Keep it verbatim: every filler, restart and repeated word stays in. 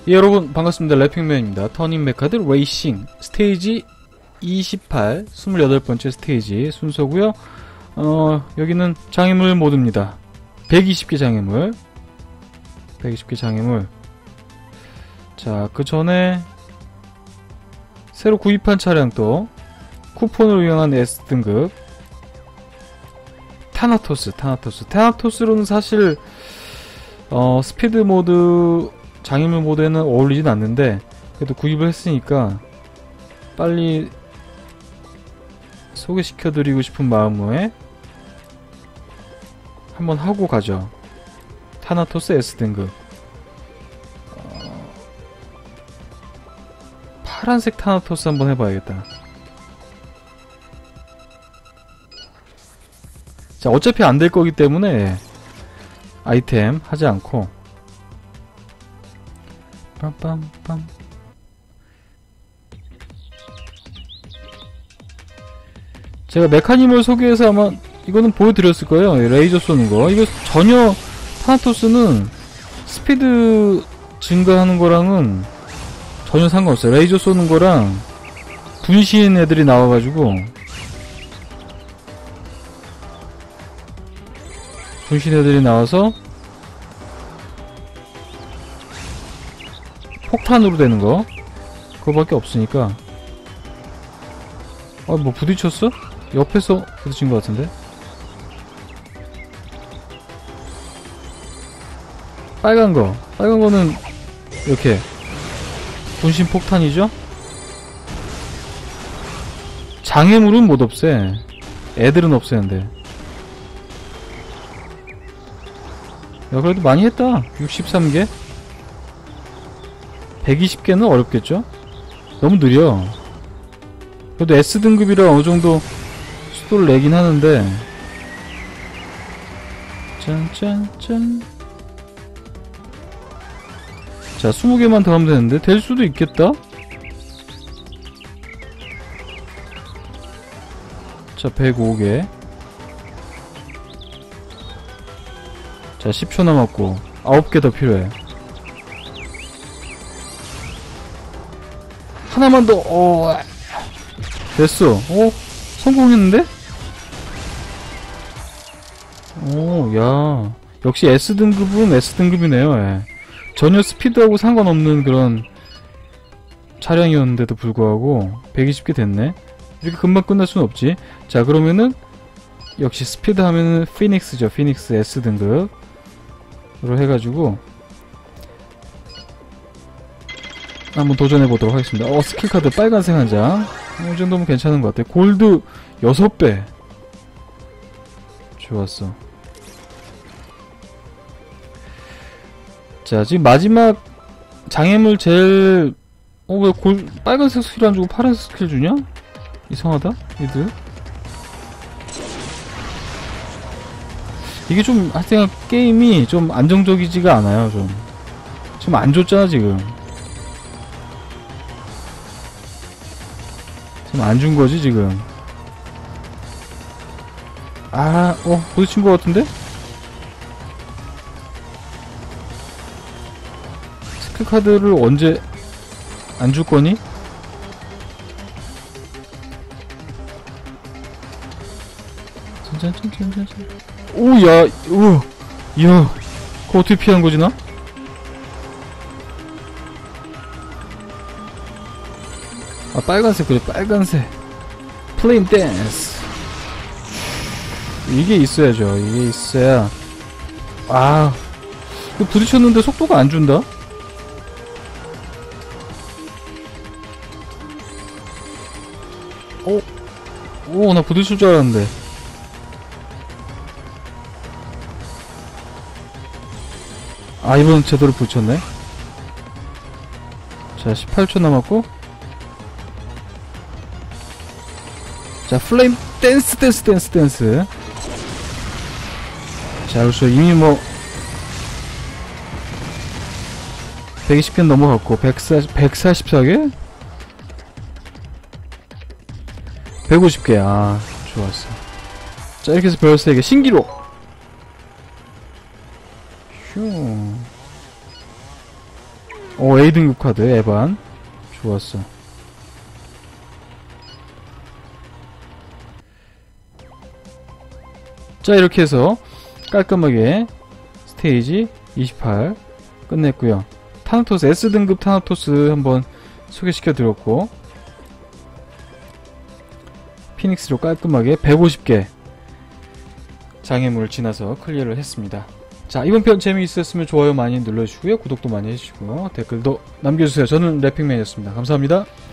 예, 여러분 반갑습니다. 래핑맨입니다. 터닝 메카드 레이싱 스테이지 이십팔 이십팔 번째 스테이지 순서고요. 어 여기는 장애물 모드입니다. 백이십 개 장애물 백이십 개 장애물. 자, 그 전에 새로 구입한 차량 또 쿠폰을 이용한 S등급 타나토스 타나토스 타나토스로는 사실 어 스피드 모드 장애물 모드에는 어울리진 않는데 그래도 구입을 했으니까 빨리 소개시켜드리고 싶은 마음에 한번 하고 가죠. 타나토스 S등급. 어... 파란색 타나토스 한번 해봐야겠다. 자, 어차피 안 될 거기 때문에 아이템 하지 않고 빰빰빰. 제가 메카님을 소개해서 아마 이거는 보여드렸을 거예요. 레이저 쏘는 거. 이거 전혀 타나토스는 스피드 증가하는 거랑은 전혀 상관없어요. 레이저 쏘는 거랑 분신 애들이 나와가지고 분신 애들이 나와서 폭탄으로 되는 거 그거밖에 없으니까. 아, 뭐 부딪혔어? 옆에서 부딪힌 것 같은데? 빨간 거 빨간 거는 이렇게 분신 폭탄이죠? 장애물은 못 없애. 애들은 없애는데. 야, 그래도 많이 했다. 육십삼 개? 백이십 개는 어렵겠죠? 너무 느려. 그래도 S등급이라 어느정도 수도를 내긴 하는데. 짠짠짠. 자, 스무 개만 더 하면 되는데 될 수도 있겠다? 자, 백오 개. 자, 십 초 남았고 아홉 개 더 필요해. 하나만 더. 어, 됐어. 어, 성공했는데? 오, 야, 역시 S등급은 S등급이네요. 예. 전혀 스피드하고 상관없는 그런 차량이었는데도 불구하고 백이십 개 됐네. 이렇게 금방 끝날 순 없지. 자, 그러면은 역시 스피드 하면은 피닉스죠. 피닉스 S등급으로 해가지고 한번 도전해보도록 하겠습니다. 어, 스킬카드 빨간색 한 장. 어, 이 정도면 괜찮은 것 같아. 골드 여섯 배. 좋았어. 자, 지금 마지막 장애물 제일, 어, 왜 골, 빨간색 스킬 안 주고 파란색 스킬 주냐? 이상하다, 얘들. 이게 좀, 하여튼, 게임이 좀 안정적이지가 않아요, 좀. 지금 안 줬잖아, 지금. 지금 안 준 거지, 지금. 아, 어, 부딪힌 거 같은데? 스킬카드를 언제 안 줄 거니? 오, 야, 우와, 이야, 그거 어떻게 피한 거지, 나? 아, 빨간색, 그래, 빨간색. 플레임 댄스. 이게 있어야죠. 이게 있어야. 아, 이거 부딪혔는데 속도가 안 준다? 오, 오, 나 부딪힐 줄 알았는데. 아, 이번 제대로 부딪혔네. 자, 십팔 초 남았고. 자, 플레임 댄스 댄스 댄스 댄스. 자, 그렇죠. 이미 뭐 백이십 개는 넘어갔고 백사십, 백사십사 개? 백오십 개. 아, 좋았어. 자, 이렇게 해서 별 세 개 신기록. 휴. 오, A등급 카드, 에반. 좋았어. 자, 이렇게 해서 깔끔하게 스테이지 이십팔 끝냈고요. 타나토스, S등급 타나토스 한번 소개시켜 드렸고, 피닉스로 깔끔하게 백오십 개 장애물을 지나서 클리어를 했습니다. 자, 이번 편 재미있었으면 좋아요 많이 눌러주시고요. 구독도 많이 해주시고 댓글도 남겨주세요. 저는 래핑맨이었습니다. 감사합니다.